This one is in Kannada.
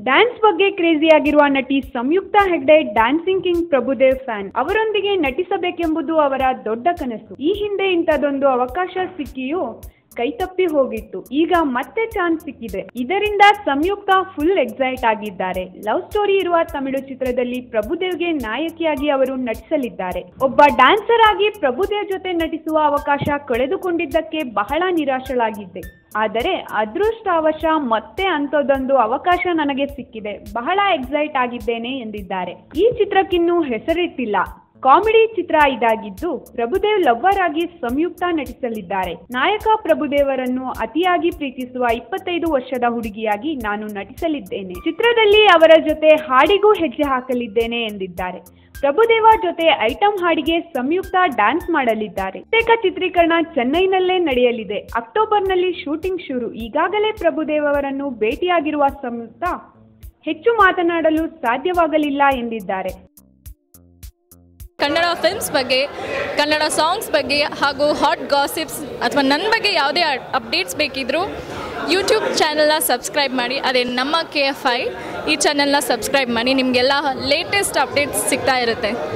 ಡ್ಯಾನ್ಸ್ ಬಗ್ಗೆ ಕ್ರೇಜಿ ಆಗಿರುವ ನಟಿ Samyuktha Hegde dancing king Prabhudev fan. ಅವರೊಂದಿಗೆ ನಟಿಸಬೇಕೆಂಬುದು ಅವರ ದೊಡ್ಡ ಕನಸು. ಈ ಹಿಂದೆ ಇಂಥದೊಂದು ಅವಕಾಶ ಸಿಕ್ಕಿಯೂ ಕೈತಪ್ಪಿ ಹೋಗಿತ್ತು. ಈಗ ಮತ್ತೆ ಚಾನ್ಸ್ ಸಿಕ್ಕಿದೆ. ಇದರಿಂದ ಸಂಯುಕ್ತಾ ಫುಲ್ ಎಕ್ಸೈಟ್ ಆಗಿದ್ದಾರೆ. ಲವ್ ಸ್ಟೋರಿ ಇರುವ ತಮಿಳು ಚಿತ್ರದಲ್ಲಿ ಪ್ರಭುದೇವ್ಗೆ ನಾಯಕಿಯಾಗಿ ಅವರು ನಟಿಸಲಿದ್ದಾರೆ. ಒಬ್ಬ ಡ್ಯಾನ್ಸರ್ ಆಗಿ ಪ್ರಭುದೇವ್ ಜೊತೆ ನಟಿಸುವ ಅವಕಾಶ ಕಳೆದುಕೊಂಡಿದ್ದಕ್ಕೆ ಬಹಳ ನಿರಾಶಳಾಗಿದ್ದೆ. ಆದರೆ ಅದೃಷ್ಟವಶ ಮತ್ತೆ ಅಂಥದ್ದೊಂದು ಅವಕಾಶ ನನಗೆ ಸಿಕ್ಕಿದೆ. ಬಹಳ ಎಕ್ಸೈಟ್ ಆಗಿದ್ದೇನೆ ಎಂದಿದ್ದಾರೆ. ಈ ಚಿತ್ರಕ್ಕಿನ್ನೂ ಹೆಸರಿಟ್ಟಿಲ್ಲ. ಕಾಮಿಡಿ ಚಿತ್ರ ಇದಾಗಿದ್ದು ಪ್ರಭುದೇವ್ ಲವ್ವರ್ ಆಗಿ ಸಂಯುಕ್ತಾ ನಟಿಸಲಿದ್ದಾರೆ. ನಾಯಕ ಪ್ರಭುದೇವರನ್ನು ಅತಿಯಾಗಿ ಪ್ರೀತಿಸುವ 25 ವರ್ಷದ ಹುಡುಗಿಯಾಗಿ ನಾನು ನಟಿಸಲಿದ್ದೇನೆ. ಚಿತ್ರದಲ್ಲಿ ಅವರ ಜೊತೆ ಹಾಡಿಗೂ ಹೆಜ್ಜೆ ಹಾಕಲಿದ್ದೇನೆ ಎಂದಿದ್ದಾರೆ. ಪ್ರಭುದೇವ ಜೊತೆ ಐಟಂ ಹಾಡಿಗೆ ಸಂಯುಕ್ತಾ ಡ್ಯಾನ್ಸ್ ಮಾಡಲಿದ್ದಾರೆ. ಬಹುತೇಕ ಚಿತ್ರೀಕರಣ ಚೆನ್ನೈನಲ್ಲೇ ನಡೆಯಲಿದೆ. ಅಕ್ಟೋಬರ್ನಲ್ಲಿ ಶೂಟಿಂಗ್ ಶುರು. ಈಗಾಗಲೇ ಪ್ರಭುದೇವ್ ಅವರನ್ನು ಭೇಟಿಯಾಗಿರುವ ಸಂಯುಕ್ತಾ ಹೆಚ್ಚು ಮಾತನಾಡಲು ಸಾಧ್ಯವಾಗಲಿಲ್ಲ ಎಂದಿದ್ದಾರೆ. ಕನ್ನಡ ಫಿಲ್ಮ್ಸ್ ಬಗ್ಗೆ, ಕನ್ನಡ ಸಾಂಗ್ಸ್ ಬಗ್ಗೆ ಹಾಗೂ ಹಾಟ್ ಗಾಸಿಪ್ಸ್ ಅಥವಾ ನನ್ನ ಬಗ್ಗೆ ಯಾವುದೇ ಅಪ್ಡೇಟ್ಸ್ ಬೇಕಿದ್ದರೂ ಯೂಟ್ಯೂಬ್ ಚಾನಲ್ನ ಸಬ್ಸ್ಕ್ರೈಬ್ ಮಾಡಿ. ಅದೇ ನಮ್ಮ KFI ಈ ಚಾನಲ್ನ ಸಬ್ಸ್ಕ್ರೈಬ್ ಮಾಡಿ. ನಿಮಗೆಲ್ಲ ಲೇಟೆಸ್ಟ್ ಅಪ್ಡೇಟ್ಸ್ ಸಿಗ್ತಾ ಇರುತ್ತೆ.